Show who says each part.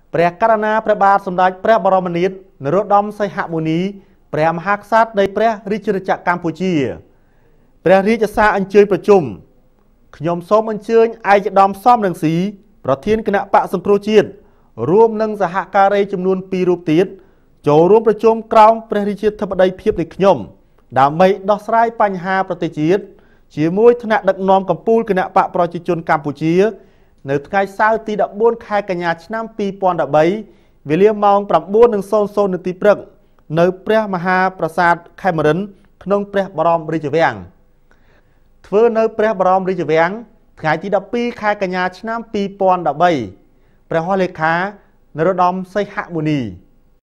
Speaker 1: ព្រះករណាព្រះបាទសម្ដេចព្រះបរមនាថនរោត្តមសីហមុនីព្រះមហាក្សត្រនៃព្រះរាជាណាចក្រកម្ពុជាព្រះរាជសារអញ្ជើញប្រជុំខ្ញុំសូមអញ្ជើញឯកឧត្តមសំរងស៊ីប្រធានគណៈបកសង្គ្រោះជាតិរួមនឹងសហការីចំនួន2រូបទៀតចូលរួមប្រជុំក្រោមព្រះរាជាធិបតីភាពនៃខ្ញុំដើម្បីដោះស្រាយបញ្ហាប្រទេសជាតិជាមួយថ្នាក់ដឹកនាំកម្ពុជាគណៈបកប្រជាជនកម្ពុជានៅថ្ងៃសៅរ៍ទី14ខែកញ្ញាឆ្នាំ2013វេលាម៉ោង 9:00 នាទីព្រឹកនៅព្រះមហាប្រាសាទខេមរិនក្នុងព្រះបរមរាជវាំងធ្វើនៅព្រះបរមរាជវាំងថ្ងៃទី12ខែកញ្ញាឆ្នាំ2013ព្រះហស្ថលេខានរោត្តមសីហមុនី